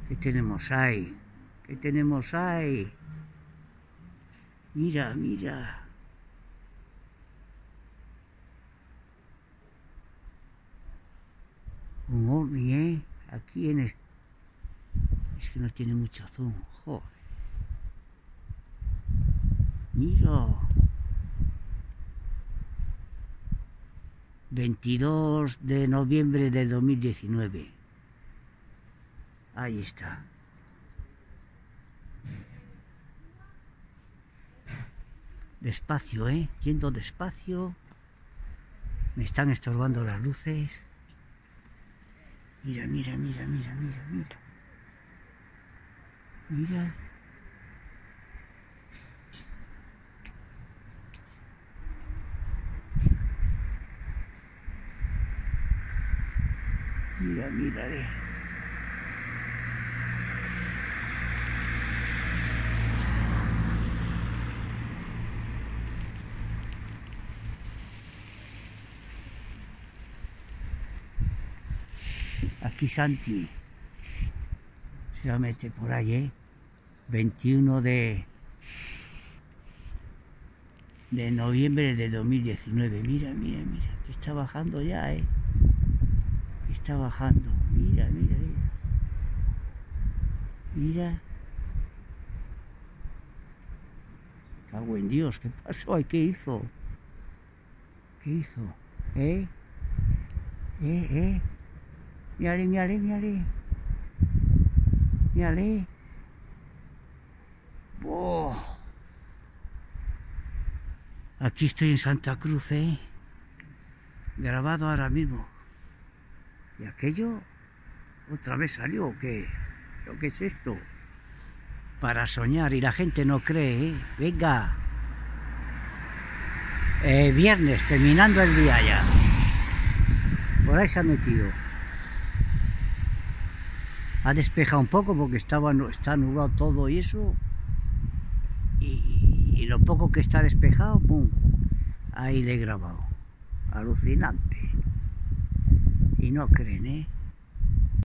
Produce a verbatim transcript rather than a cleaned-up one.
¿Qué tenemos ahí? ¿Qué tenemos ahí? Mira, mira. Un ovni, ¿eh? Aquí en el... Es que no tiene mucho zoom, joder. Mira. veintidós de noviembre de dos mil diecinueve. Ahí está. Despacio, ¿eh? Yendo despacio. Me están estorbando las luces. Mira, mira, mira, mira, mira, mira. Mira. Mira, mírale. Aquí Santi se la mete por ahí, ¿eh? veintiuno de, de noviembre de dos mil diecinueve. Mira, mira, mira, que está bajando ya, ¿eh? Que está bajando. Mira, mira, mira. Mira. Cago en Dios, ¿qué pasó? ¿Qué hizo? ¿Qué hizo? ¿Eh? ¿Eh? ¿Eh? Mírale, mírale, mírale. Mírale. Oh. Aquí estoy en Santa Cruz, ¿eh? Grabado ahora mismo. ¿Y aquello? ¿Otra vez salió o qué? ¿Pero qué es esto? Para soñar y la gente no cree, ¿eh? Venga. Eh, viernes, terminando el día ya. Por ahí se ha metido. Ha despejado un poco porque estaba, está nublado todo y eso. Y, y lo poco que está despejado, ¡pum! Ahí le he grabado. Alucinante. Y no creen, ¿eh?